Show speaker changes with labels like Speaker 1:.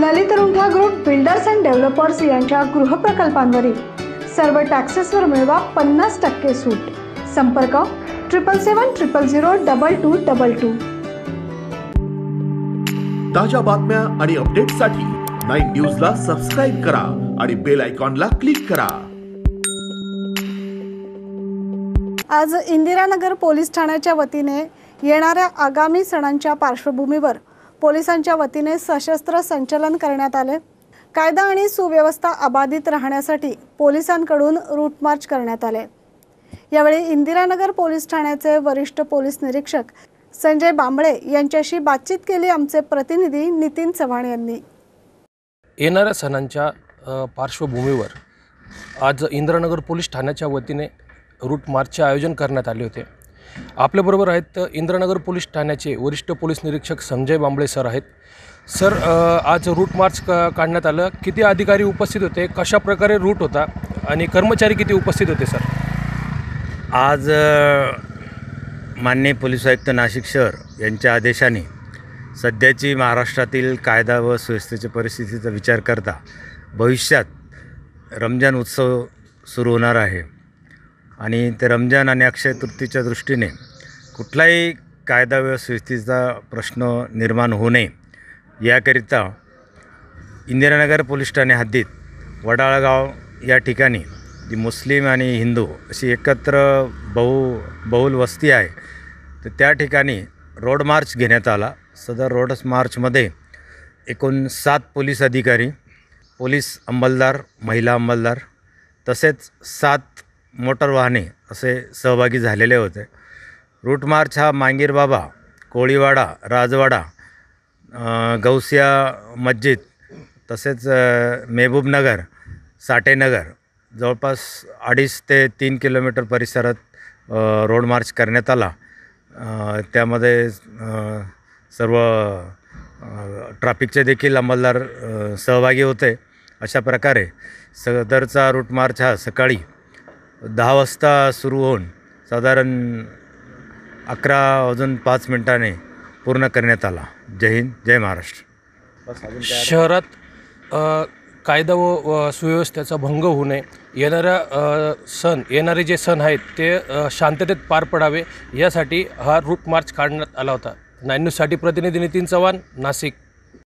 Speaker 1: Lalit Runtha group builders and developers यांच्या गृहप्रकल्पांवरील सर्व टॅक्सेसवर मिळवा 50% सूट। संपर्क 7770002222।
Speaker 2: ताज्या बातम्या आणि अपडेट्ससाठी 9 न्यूजला सबस्क्राइब करा आणि बेल आयकॉनला क्लिक करा।
Speaker 1: आज इंदिरानगर पोलीस ठाण्याच्या वतीने येणाऱ्या आगामी सणांच्या पार्श्वभूमीवर पोलिसांच्या वतीने सशस्त्र संचलन करण्यात आले। कायदा आणि सुव्यवस्था अबाधित राहण्यासाठी पोलिसांकडून रूट मार्च करण्यात आले। यावेळी इंदिरानगर पोलीस ठाण्याचे वरिष्ठ पोलीस निरीक्षक संजय बांबळे यांच्याशी बातचीत केली आमचे प्रतिनिधी नितीन चव्हाण यांनी।
Speaker 3: येणाऱ्या सणांच्या पार्श्वभूमीवर आज इंदिरानगर पोलीस ठाण्याच्या वतीने रूट मार्चचे आयोजन करण्यात आले होते। आपल्याबरोबर आहेत इंदिरानगर पोलीस ठाण्याचे वरिष्ठ पोलीस निरीक्षक संजय बांबळे सर आहेत। सर, आज रूट मार्च काढण्यात आलं, किती अधिकारी उपस्थित होते, कशा प्रकारे रूट होता आणि कर्मचारी किती उपस्थित होते सर?
Speaker 4: आज माननीय पोलीस आयुक्त नाशिक शहर यांच्या आदेशाने सध्याची महाराष्ट्रातील कायदा व सुव्यवस्थेच्या परिस्थितीचा विचार करता भविष्यात रमजान उत्सव सुरू होणार आहे आणि ते रमजान आणि अक्षय तृतीयेच्या दृष्टीने कुठलाही कायदा व सुव्यवस्थेचा प्रश्न निर्माण होऊ नये याकरिता इंदिरानगर पोलीस ठाणे हद्दीत वडाळगाव या ठिकाणी जी मुस्लिम आणि हिंदू अशी एकत्र बहुल वस्ती आहे, तर त्या ठिकाणी रोड मार्च घेण्यात आला। सदर रोड मार्चमध्ये एकूण 7 पोलीस अधिकारी, पोलीस अंमलदार, महिला अंमलदार तसेच 7 मोटर वाहने असे सहभागी झालेले होते। रूट मार्च हा मांगीर बाबा, कोळीवाडा, राजवाडा, गौसिया मस्जिद तसेच मेहबूबनगर, साठेनगर जवळपास 2.5 ते 3 किलोमीटर परिसरात रोड मार्च करण्यात आला। त्यामध्ये सर्व ट्रॅफिकचे देखील अंमलदार सहभागी होते। अशा प्रकारे सदरचा रूट मार्च हा सकाळी 10 वाजता सुरू होऊन साधारण 11:05 पूर्ण करण्यात आला। जय हिंद, जय महाराष्ट्र।
Speaker 3: शहरात कायदा व सुव्यवस्थेचा भंग होऊ नये, येणारे जे सण आहेत ते शांततेत पार पडावे यासाठी हा रूट मार्च काढण्यात आला होता। 9 न्यूजसाठी प्रतिनिधी नितीन चव्हाण, नाशिक।